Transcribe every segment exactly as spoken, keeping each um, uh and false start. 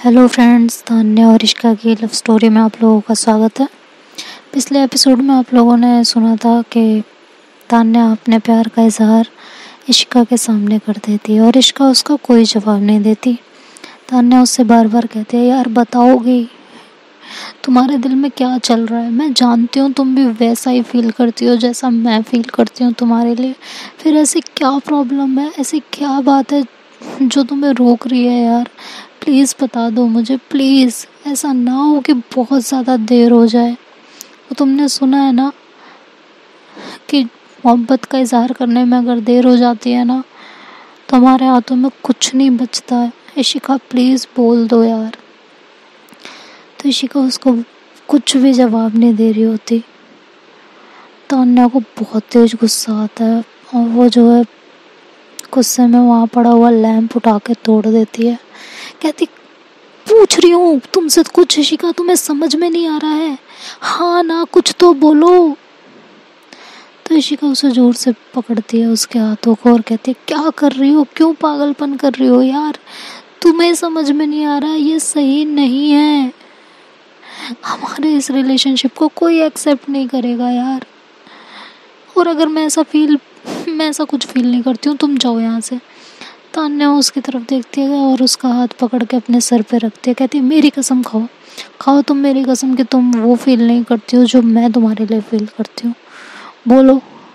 Hello friends, Tanya और इश्का की love story में आप लोगों का स्वागत है। पिछले एपिसोड में आप लोगों ने सुना था कि तान्या अपने प्यार का इजहार इश्का के सामने कर देती है और इश्का उसका कोई जवाब नहीं देती। तान्या उससे बार बार कहती है, यार बताओगी तुम्हारे दिल में क्या चल रहा है। मैं जानती हूँ तुम भी वैसा ही फील करती हो जैसा मैं फील करती हूँ तुम्हारे लिए। फिर ऐसी क्या प्रॉब्लम है, ऐसी क्या बात है जो तुम्हें रोक रही है यार। प्लीज़ बता दो मुझे, प्लीज़। ऐसा ना हो कि बहुत ज़्यादा देर हो जाए। तो तुमने सुना है ना कि मोहब्बत का इजहार करने में अगर देर हो जाती है ना तो हमारे हाथों में कुछ नहीं बचता है। इशिका प्लीज़ बोल दो यार। तो इशिका उसको कुछ भी जवाब नहीं दे रही होती। तान्या को बहुत तेज गुस्सा आता है और वो जो है गुस्से में वहाँ पड़ा हुआ लैंप उठा के तोड़ देती है। कहती, पूछ रही हूँ तुमसे कुछ इशिका, तुम्हें समझ में नहीं आ रहा है? हाँ ना, कुछ तो बोलो। तो इशिका उसे जोर से पकड़ती है उसके हाथों को और कहती है, क्या कर रही हो, क्यों पागलपन कर रही हो यार। तुम्हें समझ में नहीं आ रहा, ये सही नहीं है। हमारे इस रिलेशनशिप को कोई एक्सेप्ट नहीं करेगा यार। और अगर मैं ऐसा फील मैं ऐसा कुछ फील नहीं करती हूँ, तुम जाओ यहाँ से। तान्या उसकी तरफ देखती है और उसका हाथ पकड़ के अपने सर पे रखती है। कहती है, मेरी कसम खाओ खाओ तुम मेरी कसम कि तुम वो फील नहीं करती हो जो मैं तुम्हारे लिए फील करती हूँ। बोलो।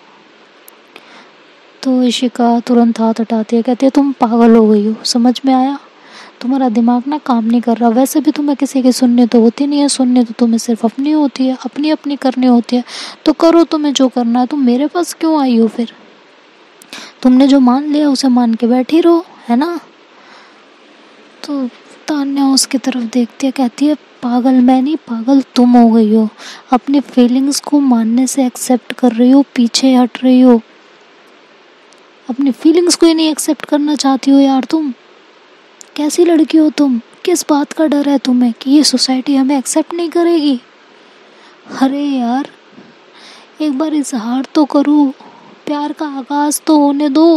तो इशिका तुरंत हाथ हटाती है। कहती है, तुम पागल हो गई हो, समझ में आया? तुम्हारा दिमाग ना काम नहीं कर रहा। वैसे भी तुम्हें किसी की सुननी तो होती नहीं है, सुननी तो तुम्हें सिर्फ अपनी होती है, अपनी अपनी करनी होती है। तो करो तुम्हें जो करना है। तुम मेरे पास क्यों आई हो फिर? तुमने जो मान लिया उसे मान के बैठी रहो, है ना? तो तान्या उसकी तरफ देखती है। कहती है, पागल मैं नहीं, पागल तुम हो गई हो। अपनी फीलिंग्स को मानने से एक्सेप्ट कर रही हो, पीछे हट रही हो। अपनी फीलिंग्स को ही नहीं एक्सेप्ट करना चाहती हो यार तुम। कैसी लड़की हो तुम? किस बात का डर है तुम्हें कि ये सोसाइटी हमें एक्सेप्ट नहीं करेगी? अरे यार, एक बार इजहार तो करो, प्यार का आगाज तो होने दो,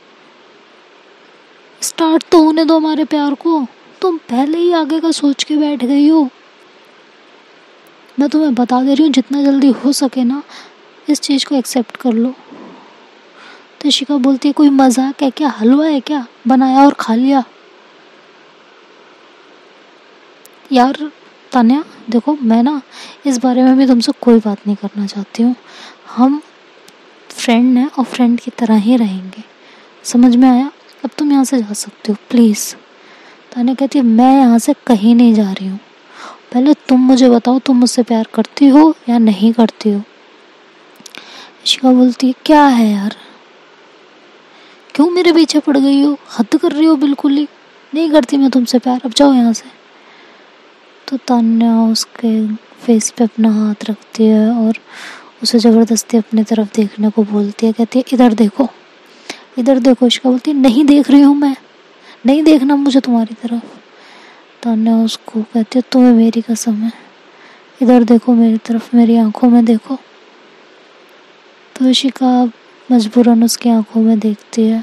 स्टार्ट तो होने दो हमारे प्यार को। तुम पहले ही आगे का सोच के बैठ गई हो। मैं तुम्हें बता दे रही हूँ, जितना जल्दी हो सके ना इस चीज़ को एक्सेप्ट कर लो। तो इशिका बोलती है, कोई मजाक है क्या? हलवा है क्या बनाया और खा लिया? यार तान्या देखो, मैं ना इस बारे में भी तुमसे कोई बात नहीं करना चाहती हूँ। हम फ्रेंड हैं और फ्रेंड की तरह ही रहेंगे, समझ में आया? अब तुम यहाँ से जा सकते हो प्लीज़। तान्या कहती है, मैं यहाँ से कहीं नहीं जा रही हूँ। पहले तुम मुझे बताओ, तुम मुझसे प्यार करती हो या नहीं करती हो? इशिका बोलती है, क्या है यार, क्यों मेरे पीछे पड़ गई हो? हद कर रही हो बिल्कुल ही। नहीं करती मैं तुमसे प्यार, अब जाओ यहाँ से। तो तान्या उसके फेस पे अपना हाथ रखती है और उसे ज़बरदस्ती अपनी तरफ देखने को बोलती है। कहती है, इधर देखो, इधर देखो। इशिका बोलती है, नहीं देख रही हूँ मैं, नहीं देखना मुझे तुम्हारी तरफ। तान्या उसको कहती है, तुम्हें मेरी कसम है, इधर देखो मेरी तरफ, मेरी आंखों में देखो। तो इशिका मजबूरन उसकी आंखों में देखती है।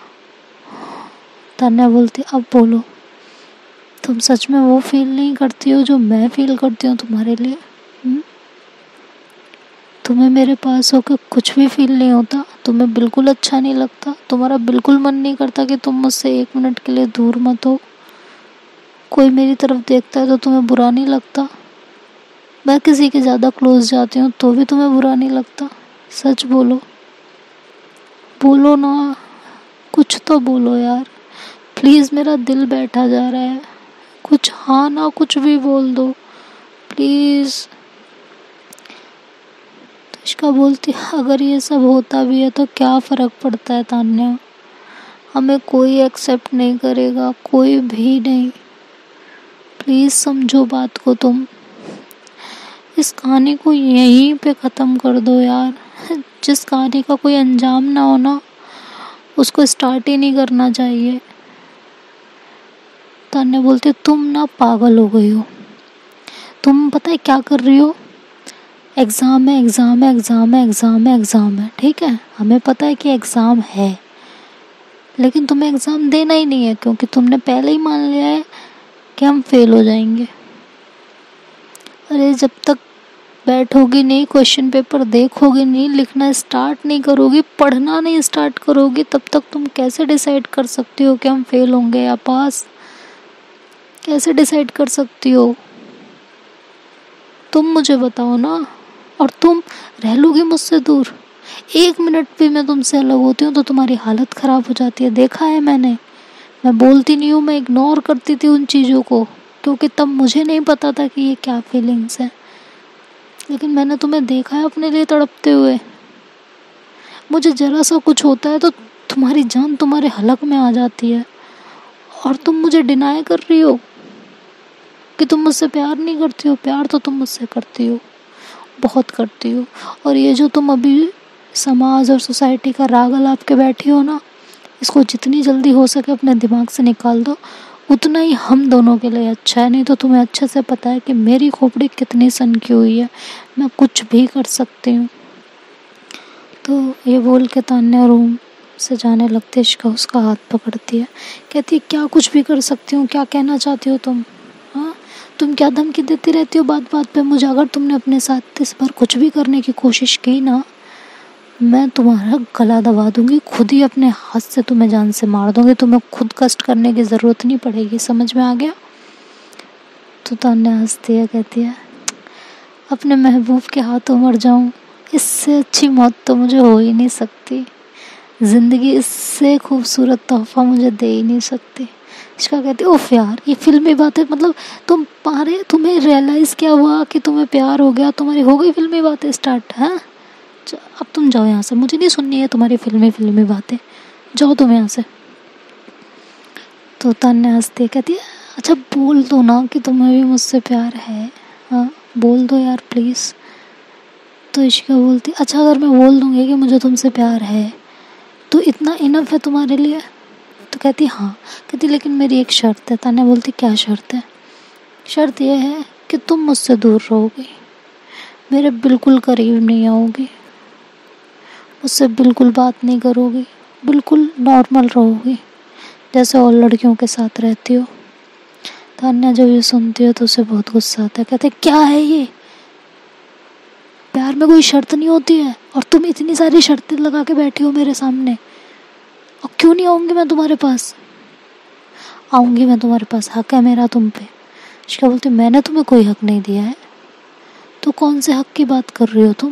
तान्या बोलती है, अब बोलो, तुम सच में वो फील नहीं करती हो जो मैं फील करती हूँ तुम्हारे लिए? हुँ? तुम्हें मेरे पास होकर कुछ भी फील नहीं होता? तुम्हें बिल्कुल अच्छा नहीं लगता? तुम्हारा बिल्कुल मन नहीं करता कि तुम मुझसे एक मिनट के लिए दूर मत हो? कोई मेरी तरफ देखता है तो तुम्हें बुरा नहीं लगता? मैं किसी के ज़्यादा क्लोज जाती हूँ तो भी तुम्हें बुरा नहीं लगता? सच बोलो, बोलो ना, कुछ तो बोलो यार। प्लीज़, मेरा दिल बैठा जा रहा है। कुछ हाँ ना कुछ भी बोल दो प्लीज़। तो इशिका बोलती है, अगर ये सब होता भी है तो क्या फ़र्क पड़ता है तान्या? हमें कोई एक्सेप्ट नहीं करेगा, कोई भी नहीं। प्लीज़ समझो बात को तुम। इस कहानी को यहीं पे ख़त्म कर दो यार। जिस कहानी का कोई अंजाम ना हो ना उसको स्टार्ट ही नहीं करना चाहिए। तान्या बोलती है, तुम ना पागल हो गई हो। तुम पता है क्या कर रही हो? एग्ज़ाम है, एग्ज़ाम है, एग्ज़ाम है, एग्ज़ाम है, एग्ज़ाम है, ठीक है? हमें पता है कि एग्ज़ाम है, लेकिन तुम्हें एग्ज़ाम देना ही नहीं है क्योंकि तुमने पहले ही मान लिया है कि हम फेल हो जाएंगे। अरे जब तक बैठोगी नहीं, क्वेश्चन पेपर देखोगी नहीं, लिखना स्टार्ट नहीं करोगी, पढ़ना नहीं स्टार्ट करोगी, तब तक तुम कैसे डिसाइड कर सकती हो कि हम फेल होंगे या पास? कैसे डिसाइड कर सकती हो? तुम मुझे बताओ ना। और तुम रह लोगी मुझसे दूर। एक मिनट भी मैं तुमसे अलग होती हूँ तो तुम्हारी हालत ख़राब हो जाती है। देखा है मैंने। मैं बोलती नहीं हूँ, मैं इग्नोर करती थी उन चीज़ों को, क्योंकि तब मुझे नहीं पता था कि ये क्या फीलिंग्स है। लेकिन मैंने तुम्हें देखा है अपने लिए तड़पते हुए। मुझे ज़रा सा कुछ होता है तो तुम्हारी जान तुम्हारे हलक में आ जाती है, और तुम मुझे डिनाई कर रही हो कि तुम मुझसे प्यार नहीं करती हो। प्यार तो तुम मुझसे करती हो, बहुत करती हो। और ये जो तुम अभी समाज और सोसाइटी का राग अलाप के बैठी हो ना, इसको जितनी जल्दी हो सके अपने दिमाग से निकाल दो, उतना ही हम दोनों के लिए अच्छा है। नहीं तो तुम्हें अच्छे से पता है कि मेरी खोपड़ी कितनी सनकी हुई है, मैं कुछ भी कर सकती हूँ। तो ये बोल के तान्या रूम से जाने लगती है। इश्का उसका हाथ पकड़ती है, कहती है क्या कुछ भी कर सकती हूँ, क्या कहना चाहती हो तुम? हाँ, तुम क्या धमकी देती रहती हो बात बात पे मुझे? अगर तुमने अपने साथ इस बार कुछ भी करने की कोशिश की ना, मैं तुम्हारा गला दबा दूंगी, खुद ही अपने हाथ से तुम्हें जान से मार दूंगी। तुम्हें खुद कष्ट करने की ज़रूरत नहीं पड़ेगी। समझ में आ गया? तो तान्या हंसती है, कहती है अपने महबूब के हाथों मर जाऊं, इससे अच्छी मौत तो मुझे हो ही नहीं सकती। ज़िंदगी इससे खूबसूरत तोहफा मुझे दे ही नहीं सकती। इसका कहती है उफ यार, ये फिल्मी बातें, मतलब तुम पारे तुम्हें रियलाइज़ क्या हुआ कि तुम्हें प्यार हो गया? तुम्हारी हो गई फिल्मी बातें स्टार्ट? हैं, अब तुम जाओ यहाँ से, मुझे नहीं सुननी है तुम्हारी फिल्मी फिल्मी बातें। जाओ तुम यहाँ से। तो तान्या हंसती है, कहती है अच्छा बोल दो ना कि तुम्हें भी मुझसे प्यार है। हाँ बोल दो यार प्लीज़। तो इशिका बोलती अच्छा अगर मैं बोल दूँगी कि मुझे तुमसे प्यार है तो इतना इनफ है तुम्हारे लिए? तो कहती हाँ। कहती लेकिन मेरी एक शर्त है। तान्या बोलती क्या शर्त है? शर्त यह है कि तुम मुझसे दूर रहोगी, मेरे बिल्कुल करीब नहीं आओगी, मुझसे बिल्कुल बात नहीं करोगी, बिल्कुल नॉर्मल रहोगी जैसे और लड़कियों के साथ रहती हो। तान्या जब ये सुनती है तो उसे बहुत गुस्सा आता है। कहते क्या है ये? प्यार में कोई शर्त नहीं होती है, और तुम इतनी सारी शर्तें लगा के बैठी हो मेरे सामने। और क्यों नहीं आऊँगी मैं तुम्हारे पास? आऊँगी मैं तुम्हारे पास, हक है मेरा तुम पे। इश्का बोलती मैंने तुम्हें कोई हक नहीं दिया है। तो कौन से हक की बात कर रही हो तुम?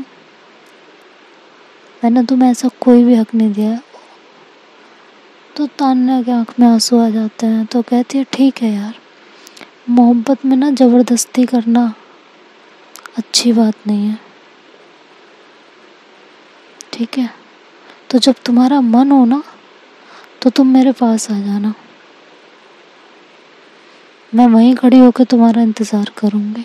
मैंने तुम्हें ऐसा कोई भी हक नहीं दिया है। तो तान्या की आँख में आंसू आ जाते हैं। तो कहती है ठीक है यार, मोहब्बत में ना ज़बरदस्ती करना अच्छी बात नहीं है, ठीक है? तो जब तुम्हारा मन हो ना तो तुम मेरे पास आ जाना, मैं वहीं खड़ी होकर तुम्हारा इंतज़ार करूँगी।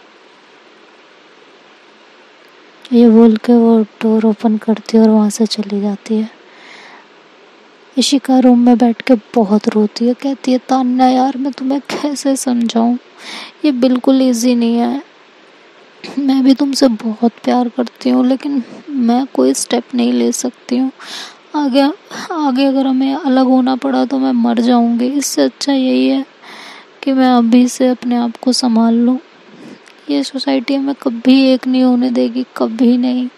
ये बोल के वो डोर ओपन करती है और वहाँ से चली जाती है। इशिका रूम में बैठ के बहुत रोती है। कहती है तान्या यार मैं तुम्हें कैसे समझाऊं, ये बिल्कुल इजी नहीं है। मैं भी तुमसे बहुत प्यार करती हूँ, लेकिन मैं कोई स्टेप नहीं ले सकती हूँ। आगे आगे अगर हमें अलग होना पड़ा तो मैं मर जाऊँगी। इससे अच्छा यही है कि मैं अभी से अपने आप को संभाल लूँ। ये सोसाइटी हमें कभी एक नहीं होने देगी, कभी नहीं।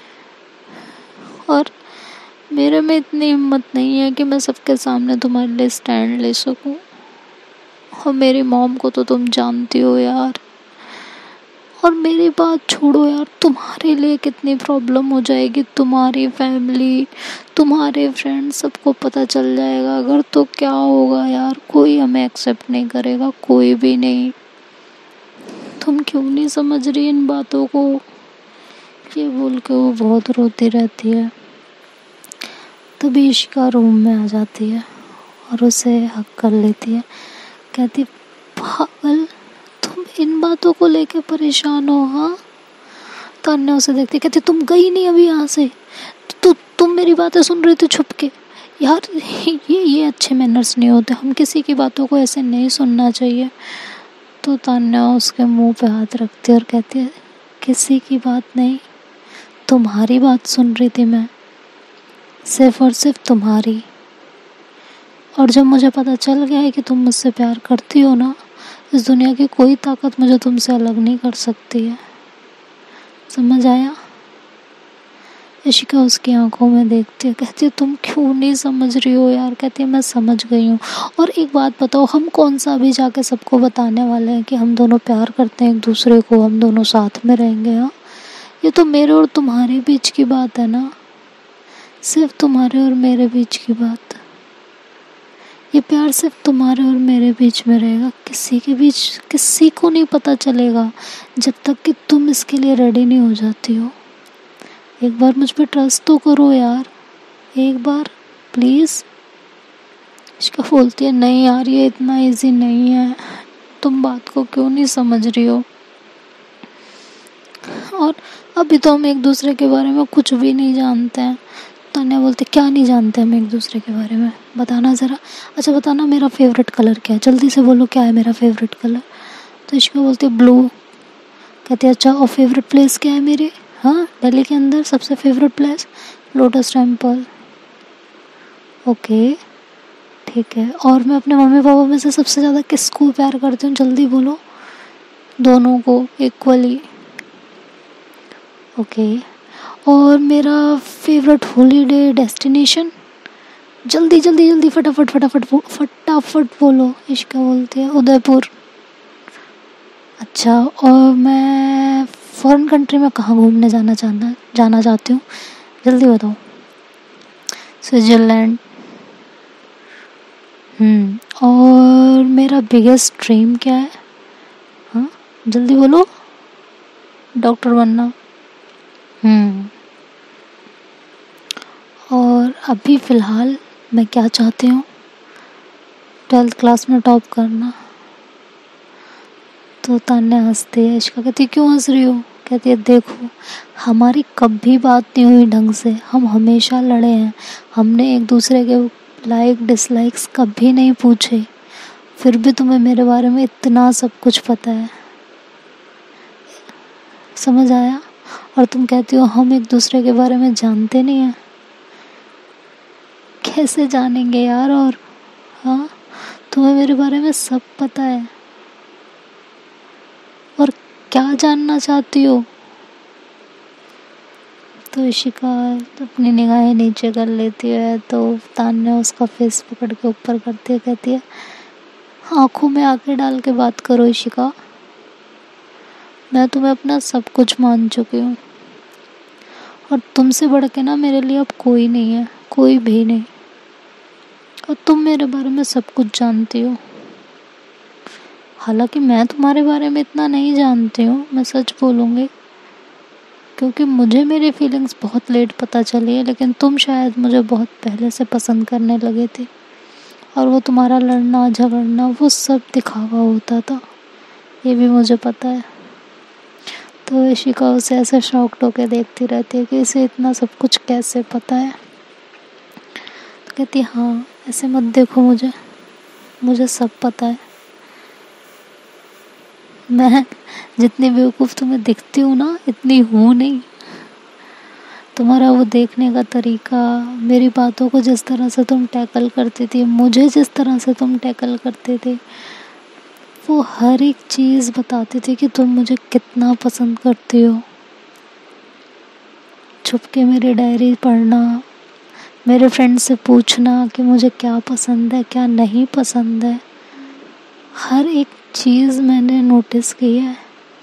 और मेरे में इतनी हिम्मत नहीं है कि मैं सबके सामने तुम्हारे लिए स्टैंड ले सकूं। और मेरी मॉम को तो तुम जानती हो यार। और मेरी बात छोड़ो यार, तुम्हारे लिए कितनी प्रॉब्लम हो जाएगी। तुम्हारी फैमिली, तुम्हारे फ्रेंड्स, सबको पता चल जाएगा अगर, तो क्या होगा यार? कोई हमें एक्सेप्ट नहीं करेगा, कोई भी नहीं। तुम क्यों नहीं समझ रही इन बातों को? ये बोल के वो बहुत रोती रहती है। तभी इशिका रूम में आ जाती है और उसे हक कर लेती है। कहती पागल, तुम इन बातों को लेके परेशान हो? हाँ। तान्या उसे देखती, कहती तुम गई नहीं अभी यहाँ से, तो तुम मेरी बातें सुन रही थी छुप के। यार ये ये अच्छे मैनर्स नहीं होते, हम किसी की बातों को ऐसे नहीं सुनना चाहिए। तो तान्या उसके मुंह पे हाथ रखती है और कहती है किसी की बात नहीं, तुम्हारी बात सुन रही थी मैं, सिर्फ और सिर्फ तुम्हारी। और जब मुझे पता चल गया है कि तुम मुझसे प्यार करती हो ना, इस दुनिया की कोई ताकत मुझे तुमसे अलग नहीं कर सकती है। समझ आया? इशिका उसकी आंखों में देखती है, कहती है तुम क्यों नहीं समझ रही हो यार। कहती है मैं समझ गई हूँ। और एक बात बताओ, हम कौन सा अभी जाके सबको बताने वाले हैं कि हम दोनों प्यार करते हैं एक दूसरे को, हम दोनों साथ में रहेंगे। हाँ, ये तो मेरे और तुम्हारे बीच की बात है ना, सिर्फ तुम्हारे और मेरे बीच की बात। ये प्यार सिर्फ तुम्हारे और मेरे बीच में रहेगा, किसी के बीच किसी को नहीं पता चलेगा जब तक कि तुम इसके लिए रेडी नहीं हो जाती हो। एक बार मुझ पे ट्रस्ट तो करो यार, एक बार प्लीज़। इसका बोलती है नहीं यार, ये इतना इजी नहीं है, तुम बात को क्यों नहीं समझ रही हो। और अभी तो हम एक दूसरे के बारे में कुछ भी नहीं जानते हैं। तान्या बोलती क्या नहीं जानते हम एक दूसरे के बारे में, बताना ज़रा। अच्छा बताना मेरा फेवरेट कलर क्या है, जल्दी से बोलो क्या है मेरा फेवरेट कलर। तो इसको बोलती है ब्लू। कहती है अच्छा, और फेवरेट प्लेस क्या है मेरी। हाँ, दिल्ली के अंदर सबसे favourite place lotus temple. Okay ठीक है, और मैं अपने मम्मी पापा में से सबसे ज़्यादा किसको प्यार करती हूँ, जल्दी बोलो। दोनों को इक्वली। ओके, और मेरा फेवरेट हॉलीडे डेस्टिनेशन, जल्दी जल्दी जल्दी फटाफट फटाफट फटाफट बोलो। इश्का बोलती है उदयपुर। अच्छा, और मैं फॉरेन कंट्री में कहाँ घूमने जाना चाहना जाना चाहती हूँ, जल्दी बताओ। स्विट्ज़रलैंड। हम्म और मेरा बिगेस्ट ड्रीम क्या है। हाँ जल्दी बोलो। डॉक्टर बनना। हम्म और अभी फ़िलहाल मैं क्या चाहती हूँ, ट्वेल्थ क्लास में टॉप करना। तो तान्या हंसती है। इश्का कहती है क्यों हंस रही हो। कहती है देखो, हमारी कभी बात नहीं हुई ढंग से, हम हमेशा लड़े हैं, हमने एक दूसरे के लाइक डिसलाइक्स कभी नहीं पूछे, फिर भी तुम्हें मेरे बारे में इतना सब कुछ पता है। समझ आया? और तुम कहती हो हम एक दूसरे के बारे में जानते नहीं हैं। कैसे जानेंगे यार। और हाँ, तुम्हें मेरे बारे में सब पता है। और क्या जानना चाहती हो। तो इशिका अपनी निगाहें नीचे कर लेती है। तो तान्या उसका फेस पकड़ के ऊपर करती है, कहती है आँखों में आंखें डाल के बात करो इशिका, मैं तुम्हें अपना सब कुछ मान चुकी हूँ, और तुमसे बढ़ के ना मेरे लिए अब कोई नहीं है, कोई भी नहीं। और तुम मेरे बारे में सब कुछ जानती हो। हालांकि मैं तुम्हारे बारे में इतना नहीं जानती हूँ, मैं सच बोलूँगी, क्योंकि मुझे मेरी फीलिंग्स बहुत लेट पता चली है, लेकिन तुम शायद मुझे बहुत पहले से पसंद करने लगे थे। और वो तुम्हारा लड़ना झगड़ना वो सब दिखावा होता था, ये भी मुझे पता है। तो इशिका उसे ऐसे शॉक्ड होकर देखती रहती है कि इसे इतना सब कुछ कैसे पता है। तो कहती हाँ, ऐसे मत देखो मुझे, मुझे सब पता है। मैं जितनी बेवकूफ़ तुम्हें दिखती हूँ ना, इतनी हूँ नहीं। तुम्हारा वो देखने का तरीका, मेरी बातों को जिस तरह से तुम टैकल करती थी, मुझे जिस तरह से तुम टैकल करते थे, वो हर एक चीज़ बताती थी कि तुम मुझे कितना पसंद करती हो। छुप के मेरी डायरी पढ़ना, मेरे फ्रेंड से पूछना कि मुझे क्या पसंद है क्या नहीं पसंद है, हर एक चीज़ मैंने नोटिस की है।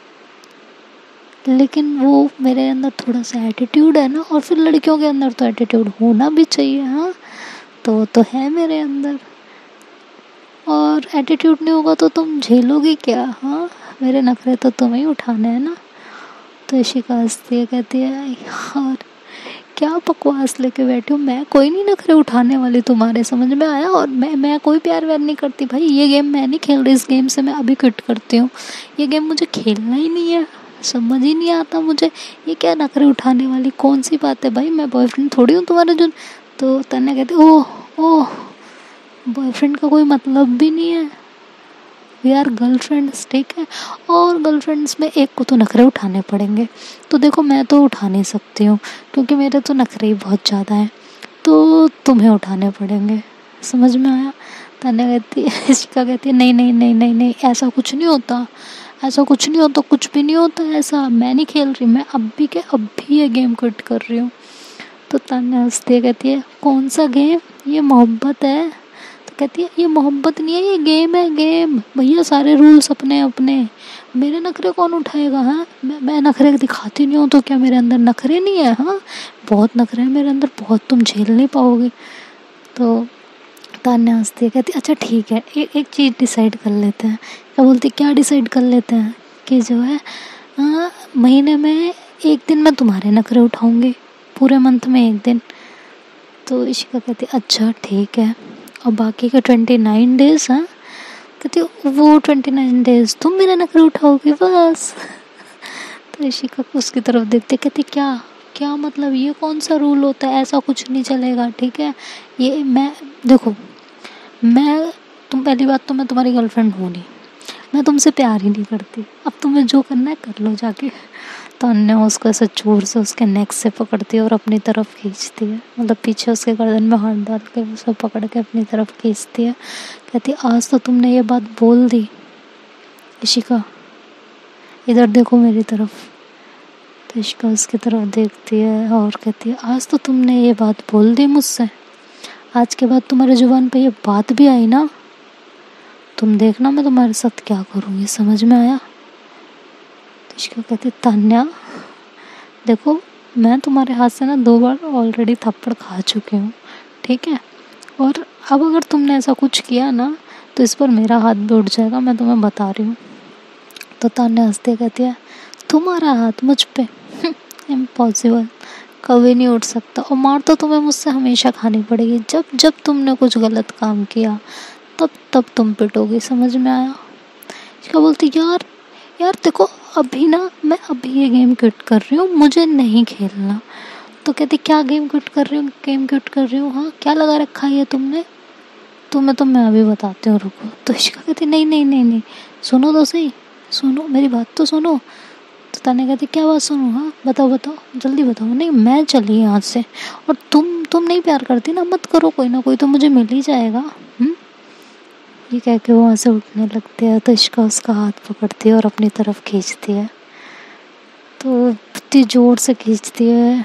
लेकिन वो मेरे अंदर थोड़ा सा एटीट्यूड है ना, और फिर लड़कियों के अंदर तो एटीट्यूड होना भी चाहिए। हाँ, तो तो है मेरे अंदर, और एटीट्यूड नहीं होगा तो तुम झेलोगी क्या। हाँ, मेरे नखरे तो तुम्हें ही उठाने हैं ना। तो इशिका हंसती है, कहती है यार क्या बकवास लेके बैठी हूँ, मैं कोई नहीं नखरे उठाने वाली तुम्हारे, समझ में आया। और मैं मैं कोई प्यार व्यार नहीं करती भाई, ये गेम मैं नहीं खेल रही, इस गेम से मैं अभी क्विट करती हूँ, ये गेम मुझे खेलना ही नहीं है, समझ ही नहीं आता मुझे, ये क्या नखरे उठाने वाली कौन सी बात है भाई, मैं बॉयफ्रेंड थोड़ी हूँ तुम्हारे जो। तो तन्या कहती ओह ओह बॉयफ्रेंड का कोई मतलब भी नहीं है, वी आर गर्लफ्रेंड्स, ठीक है। और गर्लफ्रेंड्स में एक को तो नखरे उठाने पड़ेंगे, तो देखो मैं तो उठा नहीं सकती हूँ क्योंकि मेरे तो नखरे ही बहुत ज़्यादा हैं, तो तुम्हें उठाने पड़ेंगे, समझ में आया। तान्या कहती है इशिका कहती है नहीं नहीं नहीं नहीं नहीं ऐसा कुछ नहीं होता, ऐसा कुछ नहीं होता, कुछ भी नहीं होता ऐसा, मैं नहीं खेल रही, मैं अब भी के अब भी ये गेम क्विट कर रही हूँ। तो तान्या हंसती है कहती है कौन सा गेम, ये मोहब्बत है। तो कहती है ये मोहब्बत नहीं है, ये गेम है गेम, भैया सारे रूल्स अपने अपने, मेरे नखरे कौन उठाएगा। हाँ मैं मैं नखरे दिखाती नहीं हूँ तो क्या मेरे अंदर नखरे नहीं है। हाँ बहुत नखरे हैं मेरे अंदर, बहुत, तुम झेल नहीं पाओगे। तो तान्या हंसती है कहती अच्छा ठीक है, ए, एक चीज़ डिसाइड कर लेते हैं। क्या बोलती क्या डिसाइड कर लेते हैं कि जो है आ, महीने में एक दिन मैं तुम्हारे नखरे उठाऊंगी, पूरे मंथ में एक दिन। तो इशिका कहती अच्छा ठीक है, और बाकी के ट्वेंटी नाइन डेज हाँ, कहती वो ट्वेंटी नाइन डेज तुम मेरे नखरे उठाओगे बस। तो इशिका उसकी तरफ देखते कहती क्या क्या मतलब, ये कौन सा रूल होता है, ऐसा कुछ नहीं चलेगा ठीक है। ये मैं देखो, मैं तुम पहली बात तो मैं तुम्हारी गर्लफ्रेंड हूँ नहीं, मैं तुमसे प्यार ही नहीं करती, अब तुम्हें जो करना है कर लो जाके। तो अन्य उसको ऐसे जोर से उसके नेक से पकड़ती है और अपनी तरफ खींचती है, मतलब पीछे उसके गर्दन में हाथ डाल के उसे पकड़ के अपनी तरफ खींचती है। कहती आज तो तुमने ये बात बोल दी इशिका, इधर देखो मेरी तरफ। तो इशिका उसकी तरफ देखती है और कहती है आज तो तुमने ये बात बोल दी मुझसे, आज के बाद तुम्हारे जुबान पे ये बात भी आई ना, तुम देखना मैं तुम्हारे साथ क्या करूँगी, समझ में आया। तो इशिका कहती तान्या देखो, मैं तुम्हारे हाथ से ना दो बार ऑलरेडी थप्पड़ खा चुकी हूँ ठीक है, और अब अगर तुमने ऐसा कुछ किया ना तो इस पर मेरा हाथ भी उठ जाएगा, मैं तुम्हें बता रही हूँ। तो तान्या हंसती कहती है तुम्हारा हाथ मुझ पे, इम्पॉसिबल, कभी नहीं उठ सकता, और मार तो तुम्हें मुझसे हमेशा खानी पड़ेगी, जब जब तुमने कुछ गलत काम किया तब तब तुम पिटोगी, समझ में आया। क्या बोलती यार यार देखो अभी ना मैं अभी ये गेम क्विट कर रही हूँ, मुझे नहीं खेलना। तो कहती क्या गेम क्विट कर रही हूँ, गेम क्विट कर रही हूँ हाँ, क्या लगा रखा है तुमने, तुम्हें तो मैं अभी बताती हूँ रुको। तो इशिका कहती नहीं नहीं नहीं नहीं सुनो तो सही, सुनो मेरी बात तो सुनो। तो तान्या कहती क्या बात सुनो, हाँ बताओ बताओ जल्दी बताओ। नहीं मैं चली यहाँ से, और तुम तुम नहीं प्यार करती ना, मत करो, कोई ना कोई तो मुझे मिल ही जाएगा। हम्म ये कह के वहाँ से उठने लगते हैं। तो इशिका उसका हाथ पकड़ती है और अपनी तरफ खींचती है, तो इतनी ज़ोर से खींचती है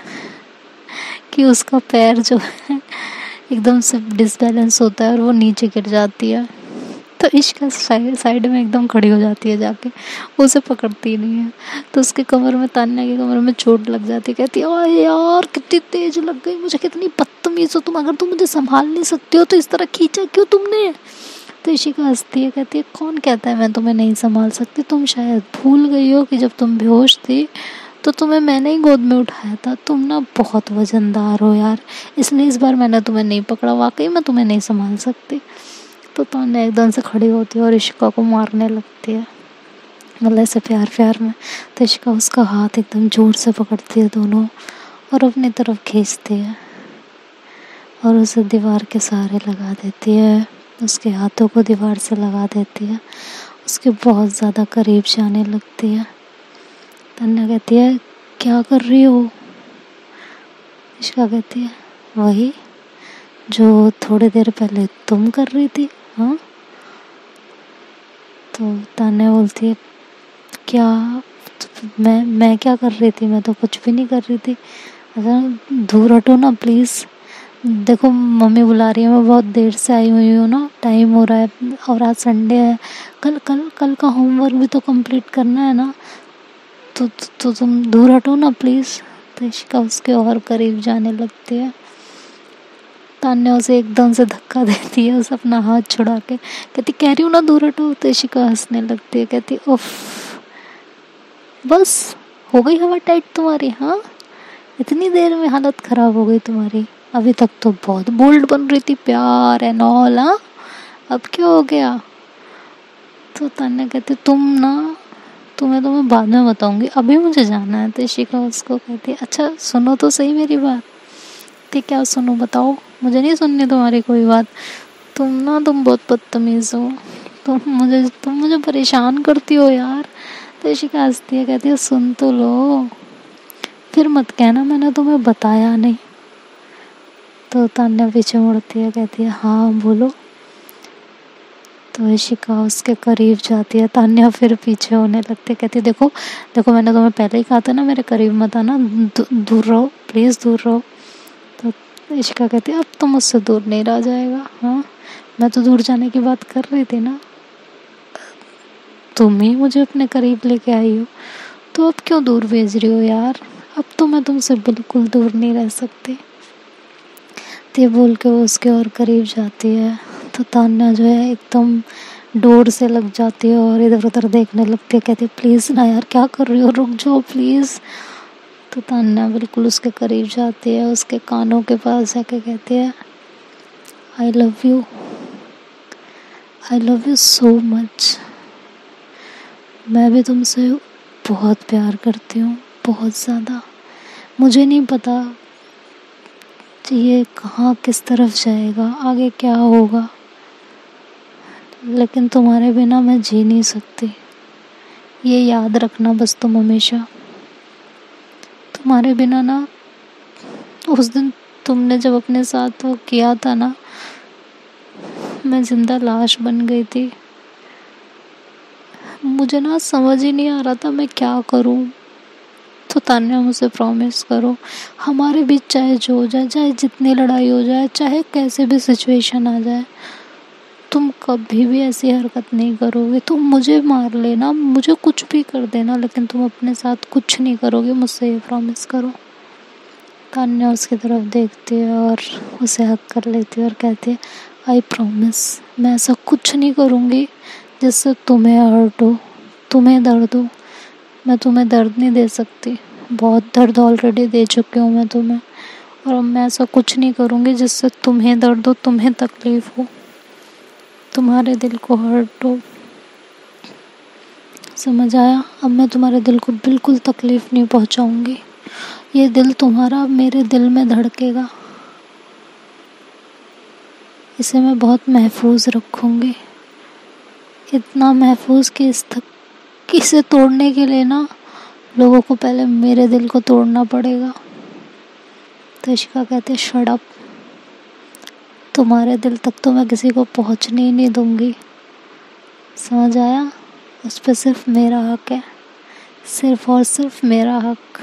कि उसका पैर जो है एकदम से डिसबैलेंस होता है और वो नीचे गिर जाती है। तो इशिका साइड साइड में एकदम खड़ी हो जाती है जाके, उसे पकड़ती नहीं है। तो उसके कमर में, तान्या की कमर में चोट लग जाती है। कहती है ओए यार कितनी तेज लग गई मुझे, कितनी बदतमीज हो तुम, अगर तुम मुझे संभाल नहीं सकती हो तो इस तरह खींचा क्यों तुमने। तो इशिका हंसती है कहती है कौन कहता है मैं तुम्हें नहीं संभाल सकती, तुम शायद भूल गई हो कि जब तुम बेहोश थी तो तुम्हें मैंने ही गोद में उठाया था, तुम ना बहुत वजनदार हो यार, इसलिए इस बार मैंने तुम्हें नहीं पकड़ा, वाकई मैं तुम्हें नहीं संभाल सकती। तो तान्या एकदम से खड़ी होती है और इशिका को मारने लगती है, मतलब ऐसे प्यार प्यार में। तो इशिका उसका हाथ एकदम जोर से पकड़ती है दोनों और अपनी तरफ खींचती है और उसे दीवार के सहारे लगा देती है, उसके हाथों को दीवार से लगा देती है, उसके बहुत ज़्यादा करीब जाने लगती है। तान्या कहती है क्या कर रही हो। इशिका कहती है वही जो थोड़ी देर पहले तुम कर रही थी। हाँ तो तान्या बोलती है क्या, मैं मैं क्या कर रही थी, मैं तो कुछ भी नहीं कर रही थी। अच्छा दूर हटो ना प्लीज़, देखो मम्मी बुला रही है, मैं बहुत देर से आई हुई हूँ ना, टाइम हो रहा है और आज संडे है, कल कल कल का होमवर्क भी तो कंप्लीट करना है ना, तो, तो, तो तुम दूर हटो ना प्लीज़। तो इशिका उसके और करीब जाने लगती है। तान्या उसे एकदम से धक्का देती है, उसे अपना हाथ छुड़ा के कहती कह रही हूँ ना दूर हटो। तो इशिका हंसने लगती है, कहती उफ बस हो गई हवा टाइट तुम्हारी। हाँ इतनी देर में हालत ख़राब हो गई तुम्हारी, अभी तक तो बहुत बोल्ड बन रही थी, प्यार एंड ऑल, हाँ अब क्या हो गया। तो तान्या कहती तुम ना, तुम्हें तो मैं बाद में बताऊंगी, अभी मुझे जाना है। तो इशिका उसको कहती अच्छा सुनो तो सही मेरी बात। ठीक क्या सुनो, बताओ, मुझे नहीं सुननी तुम्हारी कोई बात, तुम ना तुम बहुत बदतमीज़ हो, तुम मुझे तुम मुझे परेशान करती हो यार। तो इशिका हंसती है कहती है सुन तो लो, फिर मत कहना मैंने तुम्हें बताया नहीं। तो तान्या पीछे मुड़ती है कहती है हाँ बोलो। तो इशिका उसके करीब जाती है। तान्या फिर पीछे होने लगती है, कहती है देखो देखो मैंने तुम्हें पहले ही कहा था ना मेरे करीब मत आना, दू, दूर रहो प्लीज़, दूर रहो। तो इशिका कहती है अब तो मुझसे दूर नहीं रहा जाएगा। हाँ, मैं तो दूर जाने की बात कर रही थी ना, तुम ही मुझे अपने करीब लेके आई हो, तो अब क्यों दूर भेज रही हो यार, अब तो मैं तुमसे बिल्कुल दूर नहीं रह सकती। तो ये बोल के वो उसके और करीब जाती है। तो तान्या जो है एकदम डोर से लग जाती है और इधर उधर देखने लगती है, कहती है प्लीज़ ना यार, क्या कर रही हो, रुक जाओ प्लीज़। तो तान्या बिल्कुल उसके करीब जाती है, उसके कानों के पास जाके कहती है I love you, I love you so much. मैं भी तुमसे बहुत प्यार करती हूँ, बहुत ज़्यादा। मुझे नहीं पता ये कहाँ किस तरफ जाएगा, आगे क्या होगा, लेकिन तुम्हारे बिना मैं जी नहीं सकती। ये याद रखना बस तुम हमेशा। तुम्हारे बिना ना, उस दिन तुमने जब अपने साथ वो किया था ना, मैं जिंदा लाश बन गई थी। मुझे ना समझ ही नहीं आ रहा था मैं क्या करूं। तो तान्या मुझसे प्रॉमिस करो, हमारे बीच चाहे जो हो जाए, चाहे जितनी लड़ाई हो जाए, चाहे कैसे भी सिचुएशन आ जाए, तुम कभी भी ऐसी हरकत नहीं करोगे। तुम मुझे मार लेना, मुझे कुछ भी कर देना, लेकिन तुम अपने साथ कुछ नहीं करोगे, मुझसे ये प्रॉमिस करो। तान्या उसकी तरफ देखती है और उसे हक कर लेती है और कहती है आई प्रॉमिस, मैं ऐसा कुछ नहीं करूँगी जिससे तुम्हें हर्ट हो, तुम्हें दर्द हो। मैं तुम्हें दर्द नहीं दे सकती, बहुत दर्द ऑलरेडी दे चुकी हूँ मैं तुम्हें, और अब मैं ऐसा कुछ नहीं करूँगी जिससे तुम्हें दर्द हो, तुम्हें तकलीफ़ हो, तुम्हारे दिल को हर्ट हो। समझ आया? अब मैं तुम्हारे दिल को बिल्कुल तकलीफ़ नहीं पहुँचाऊँगी। ये दिल तुम्हारा मेरे दिल में धड़केगा, इसे मैं बहुत महफूज रखूँगी, इतना महफूज कि इस तक कि इसे तोड़ने के लिए ना लोगों को पहले मेरे दिल को तोड़ना पड़ेगा। तो इशिका कहते शट अप, तुम्हारे दिल तक तो मैं किसी को पहुंचने ही नहीं दूंगी। समझ आया? उस पर सिर्फ मेरा हक है, सिर्फ और सिर्फ मेरा हक।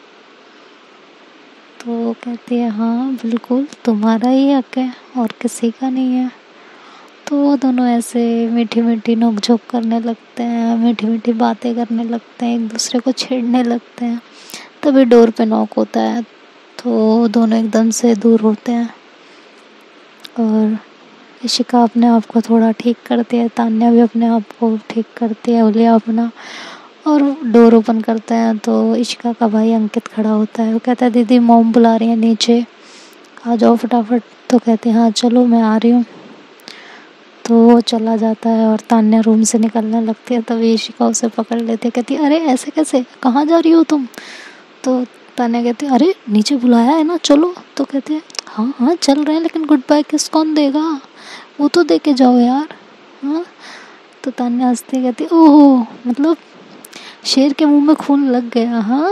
तो वो कहती है हाँ बिल्कुल तुम्हारा ही हक है और किसी का नहीं है। तो वो दोनों ऐसे मीठी मीठी नोक-झोंक करने लगते हैं, मीठी मीठी बातें करने लगते हैं, एक दूसरे को छेड़ने लगते हैं। तभी डोर पे नॉक होता है, तो दोनों एकदम से दूर होते हैं और इशिका अपने आप को थोड़ा ठीक करती है, तान्या भी अपने आप को ठीक करती है, हुलिया अपना, और डोर ओपन करते हैं। तो इशिका का भाई अंकित खड़ा होता है, वो कहता है दीदी मॉम बुला रही है नीचे, आ जाओ फटाफट। तो कहते हैं हाँ चलो मैं आ रही हूँ। तो वो चला जाता है और तान्या रूम से निकलने लगती है, तभी इशिका उसे पकड़ लेती है, कहती है अरे ऐसे कैसे, कहाँ जा रही हो तुम? तो तान्या कहती है अरे नीचे बुलाया है ना, चलो। तो कहते हैं हाँ हाँ चल रहे हैं, लेकिन गुड बाय किस कौन देगा, वो तो दे के जाओ यार। हाँ, तो तान्या हंसती कहती ओह मतलब शेर के मुंह में खून लग गया। हाँ,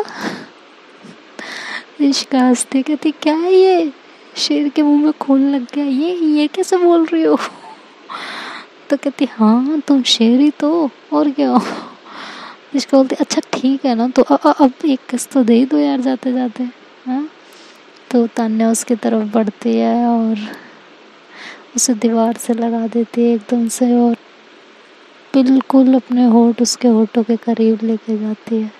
इशिका हंसती कहती क्या है ये, शेर के मुंह में खून लग गया, ये ये कैसे बोल रही हो? तो कहती हाँ तुम शेर ही तो, और क्या। इसको बोलती अच्छा ठीक है ना, तो अ, अ, अब एक किस तो दे ही दो यार जाते जाते। हाँ, तो तान्या उसकी तरफ बढ़ती है और उसे दीवार से लगा देती है एकदम से, और बिल्कुल अपने होठ उसके होठों के करीब लेके जाती है।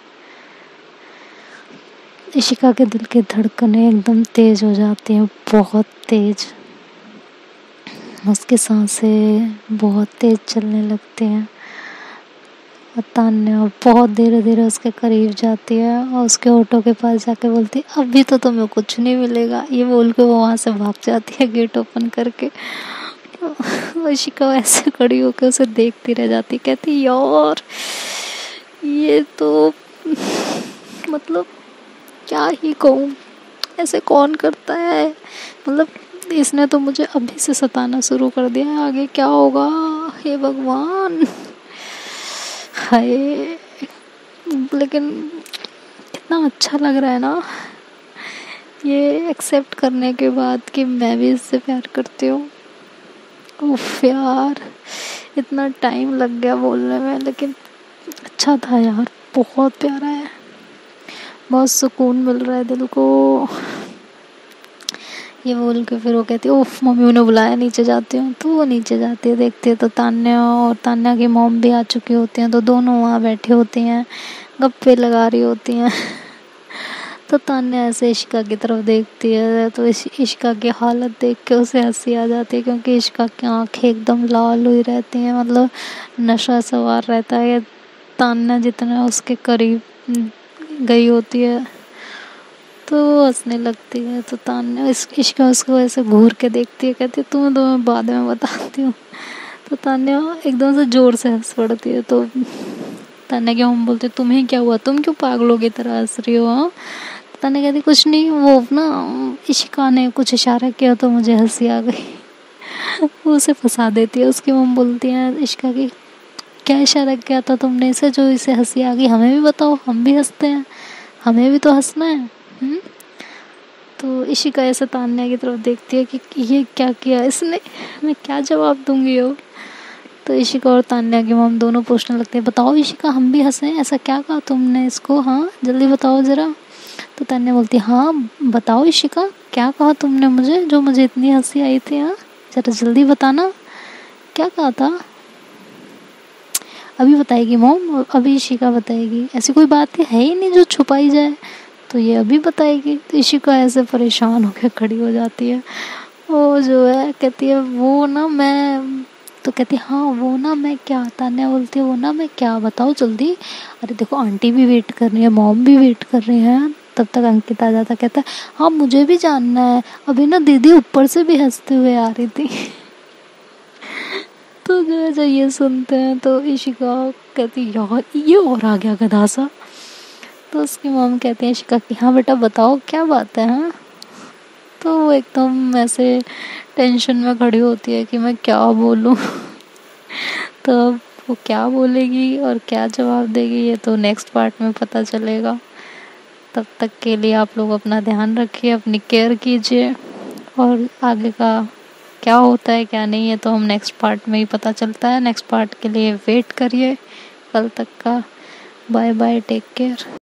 इशिका के दिल की धड़कनें एकदम तेज हो जाती हैं, बहुत तेज। उसकी सांसें बहुत तेज चलने लगती हैं और तान्या बहुत धीरे धीरे उसके करीब जाती है और उसके होठों के पास जाके बोलती है अभी तो तुम्हें कुछ नहीं मिलेगा। ये बोल के वो वहाँ से भाग जाती है गेट ओपन करके। इशिका ऐसे खड़ी होकर उसे देखती रह जाती, कहती यार ये तो मतलब क्या ही कहूँ, ऐसे कौन करता है, मतलब इसने तो मुझे अभी से सताना शुरू कर दिया है, आगे क्या होगा हे भगवान। हाय, लेकिन कितना अच्छा लग रहा है ना ये एक्सेप्ट करने के बाद कि मैं भी इससे प्यार करती हूँ। उफ यार, इतना टाइम लग गया बोलने में, लेकिन अच्छा था यार, बहुत प्यारा है, बहुत सुकून मिल रहा है दिल को। ये बोल के फिर वो कहती है उफ मम्मी उन्हें बुलाया, नीचे जाती हूँ। तो वो नीचे जाती है, देखती है तो तान्या और तान्या की मॉम भी आ चुकी होती हैं। तो दोनों वहाँ बैठी होती हैं, गप्पे लगा रही होती हैं। तो तान्या ऐसे इशिका की तरफ देखती है, तो इस इशिका की हालत देख के उसे हंसी आ जाती है, क्योंकि इशिका की आँखें एकदम लाल हुई रहती हैं, मतलब नशा सवार रहता है। तान्या जितना उसके करीब गई होती है तो वो हंसने लगती है। तो तान्या इस इशिका उसको ऐसे घूर के देखती है, कहती है तुम्हें तो मैं बाद में बताती हूँ। तो तान्या एकदम से ज़ोर से हंस पड़ती है। तो तान्या की मम्मी बोलती है तुम्हें क्या हुआ, तुम क्यों पागलों की तरह हंस रही हो? हाँ, तान्या कहती कुछ नहीं, वो ना इशिका ने कुछ इशारा किया तो मुझे हंसी आ गई। वो उसे फंसा देती है। उसकी मम्मी बोलती है इशिका की क्या इशारा किया था तुमने इसे जो इसे हंसी आ गई, हमें भी बताओ, हम भी हंसते हैं, हमें भी तो हंसना है। हुँ? तो इशिका ऐसे तान्या की तरफ देखती है कि ये क्या किया इसने, मैं क्या जवाब दूंगी अब। तो इशिका और तान्या की मम दोनों पूछने लगते हैं बताओ इशिका हम भी हंसें, ऐसा क्या कहा तुमने इसको, हाँ जल्दी बताओ ज़रा। तो तान्या बोलती है हाँ बताओ इशिका क्या कहा तुमने मुझे, जो मुझे इतनी हंसी आई थी, हाँ ज़रा जल्दी बताना क्या कहा था। अभी बताएगी मॉम, अभी इशिका बताएगी, ऐसी कोई बात है ही नहीं जो छुपाई जाए, तो ये अभी बताएगी। तो इशिका ऐसे परेशान होकर खड़ी हो जाती है। वो जो है कहती है वो ना मैं, तो कहती है हाँ वो ना मैं क्या, तान्या बोलती है वो ना मैं क्या, बताओ जल्दी। अरे देखो आंटी भी वेट कर रही है, मॉम भी वेट कर रही हैं। तब तक अंकित आ जाता, कहता है हाँ मुझे भी जानना है, अभी ना दीदी ऊपर से भी हंसते हुए आ रही थी। तो जो है जब ये सुनते हैं तो इशिका कहती यार ये और आ गया गधा सा। तो उसकी मॉम कहती है इशिका की हाँ बेटा बताओ क्या बात है। हाँ तो वो एकदम ऐसे टेंशन में खड़ी होती है कि मैं क्या बोलूँ। तो अब वो क्या बोलेगी और क्या जवाब देगी ये तो नेक्स्ट पार्ट में पता चलेगा। तब तक के लिए आप लोग अपना ध्यान रखिए, अपनी केयर कीजिए, और आगे का क्या होता है क्या नहीं है तो हम नेक्स्ट पार्ट में ही पता चलता है। नेक्स्ट पार्ट के लिए वेट करिए कल तक का। Bye bye, take care.